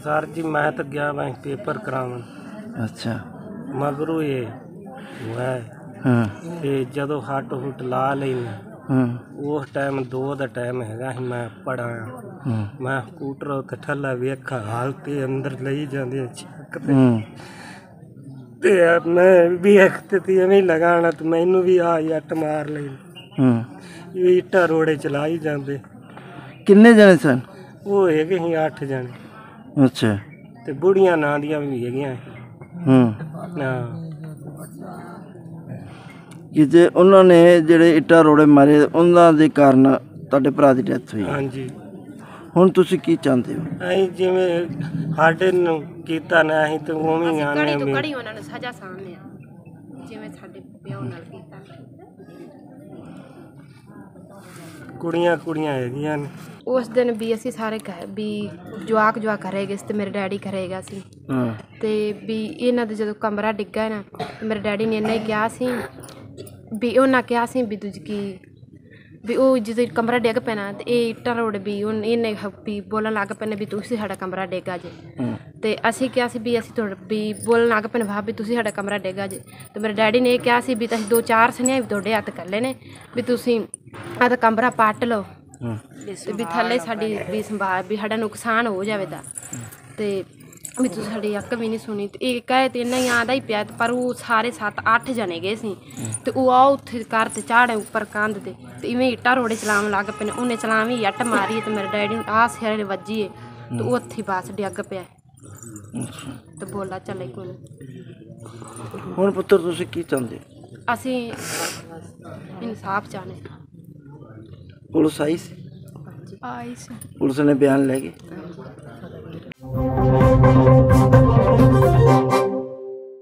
Sir जी मैं तो गया बैंक पेपर करावन। अच्छा। मगरू ये है हाँ ते जदों हट हुट ला लेने हाँ उस टाइम 2 दा टाइम हैगा ही मैं पढ़ाया। हाँ मैं स्कूटर उत्ते ठल्ला वेखा हालत अंदर लई जांदे चक ते मैं भी एक ते एवें लगाना ते मैनू भी आ जट मार लई। ईटा रोड़े चलाई जांदे। किन्ने जने सन? वो हैगे ही 8 जने। अच्छा। ते बुढ़ियां नां दियां भी हैगियां। हाँ कि जे ਉਹਨਾਂ ਨੇ ਜਿਹੜੇ ਇੱਟਾਂ ਰੋੜੇ ਮਾਰੇ ਉਹਨਾਂ ਦੇ ਕਾਰਨ ਤੁਹਾਡੇ ਭਰਾ ਦੀ ਡੈਥ ਹੋਈ। ਹਾਂਜੀ। ਹੁਣ ਤੁਸੀਂ ਕੀ ਚਾਹੁੰਦੇ ਹੋ? ਅਸੀਂ ਜਿਵੇਂ ਸਾਡੇ ਨੂੰ ਕੀਤਾ ਨਾ ਅਸੀਂ ਤੇ ਉਵੇਂ ਹੀ ਆਨੇ ਕੜੀ ਤੋਂ ਕੜੀ ਉਹਨਾਂ ਨੂੰ ਸਜ਼ਾ ਸਾਹਮਣੇ ਜਿਵੇਂ ਸਾਡੇ ਪਿਓ ਨਾਲ ਕੀਤਾ। ਕੁੜੀਆਂ ਹੈਗੀਆਂ ਨੇ। ਉਸ ਦਿਨ ਵੀ ਅਸੀਂ ਸਾਰੇ ਵੀ ਜਵਾਕ ਘਰੇ ਗਏ ਸੀ ਤੇ ਮੇਰੇ ਡੈਡੀ ਘਰੇ ਗਿਆ ਸੀ। ਤੇ ਵੀ ਇਹਨਾਂ ਦੇ ਜਦੋਂ ਕਮਰਾ ਡਿੱਗਾ ਨਾ ਮੇਰੇ ਡੈਡੀ ਨੇ ਇਹਨਾਂ ਹੀ ਕਿਹਾ ਸੀ ਵੀ ਉਹਨਾਂ ਕਿਹਾ ਸੀ ਵੀ ਦੂਜੀ ਕੀ ਵੀ ਉਹ ਜਦੋਂ ਕਮਰਾ ਡਿੱਗ ਪੈਣਾ ਤੇ ਇਹ ਇੱਟਾਂ ਰੋੜ ਵੀ ਇਹਨੇ ਵੀ ਬੋਲਣ ਲੱਗ ਪੈਣੇ ਵੀ ਤੁਸੀਂ ਸਾਡਾ ਕਮਰਾ ਡਿੱਗਾ ਜੇ। ਤੇ ਅਸੀਂ ਕਿਹਾ ਸੀ ਵੀ ਅਸੀਂ ਤੁਹਾਡਾ ਵੀ ਬੋਲਣ ਲੱਗ ਪੈਣੇ ਵਾ ਵੀ ਤੁਸੀਂ ਸਾਡਾ ਕਮਰਾ ਡਿੱਗਾ ਜੇ। ਤੇ ਮੇਰੇ ਡੈਡੀ ਨੇ ਇਹ ਕਿਹਾ ਸੀ ਵੀ ਤੁਸੀਂ 2-4 ਸਨੇਹ ਵੀ ਤੁਹਾਡੇ ਹੱਥ ਕਰ ਲੈਣੇ ਵੀ ਤੁਸੀਂ ਆਹ ਕਮਰਾ ਪੱਟ ਲਓ ਤੇ ਵੀ ਥੱਲੇ ਸਾਡੀ ਵੀ ਸੰਭਾਲ ਵੀ ਸਾਡਾ ਨੁਕਸਾਨ ਹੋ ਜਾਵੇ ਤਾਂ ਤੇ ਵੀ ਤੁਸੀਂ ਸਾਡੀ ਅੱਕ ਵੀ ਨਹੀਂ ਸੁਣੀ। ਤੇ ਇਹ ਕਹੇ ਤੇ ਇੰਨਾ ਹੀ ਆਉਂਦਾ ਹੀ ਪਿਆ ਪਰ ਉਹ ਸਾਰੇ 7-8 ਜਣੇ ਗਏ ਸੀ ਤੇ ਉਹ ਆ ਉੱਥੇ ਘਰ ਤੇ ਚਾੜੇ ਉੱਪਰ ਕੰਧ ਤੇ ਇਵੇਂ ਇੱਟਾਂ ਰੋੜੇ ਚਲਾਉਣ ਲੱਗ ਪਏ ਨੇ। ਉਹਨੇ ਚਲਾਵੀਂ ਇੱਟ ਮਾਰੀ ਤੇ ਮੇਰੇ ਡੈਡੀ ਨੂੰ ਆਹ ਸਿਰ ਵੱਜੀ ਏ ਤੇ ਉਹ ਉੱਥੇ ਬਸ ਡਿੱਗ ਪਿਆ ਤੇ ਬੋਲਾ ਚੱਲੇ ਕੋਈ। ਹੁਣ ਪੁੱਤਰ ਤੁਸੀਂ ਕੀ ਚਾਹੁੰਦੇ? ਅਸੀਂ ਇਨਸਾਫ ਚਾਹੁੰਦੇ। ਪੁਲਿਸ ਆਈ ਸੀ? ਆਈ ਸੀ। ਪੁਲਿਸ ਨੇ ਬਿਆਨ ਲੈ ਗਏ? ਹਾਂਜੀ।